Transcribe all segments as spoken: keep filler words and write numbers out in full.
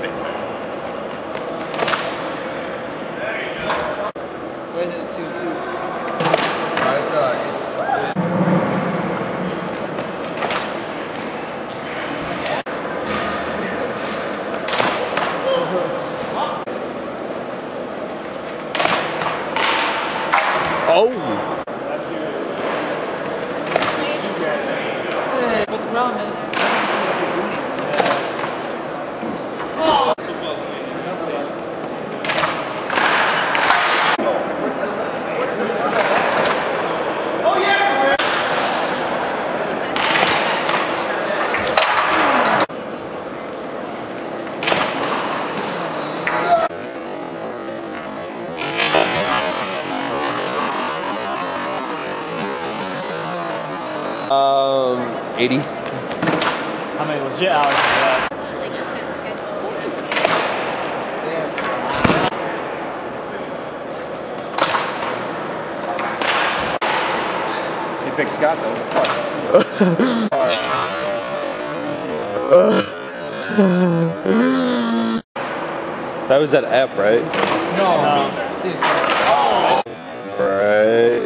same thing. Where's it two two? Uh, it's, uh, it's Oh! But the problem is, Um, eighty. How many legit hours is that? Like your set schedule. you picked Scott though. That was that app, right? no. No. Right.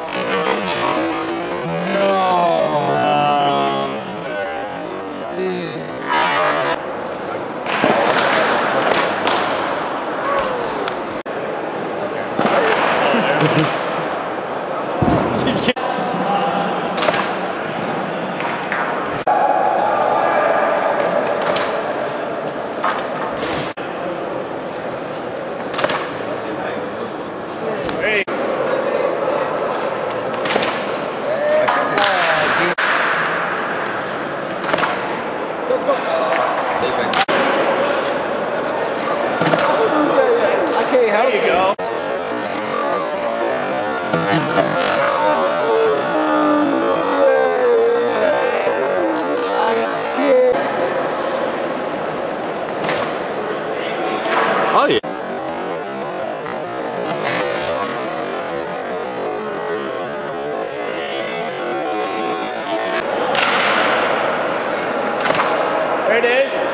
I can't help There you go. Oh yeah. There it is.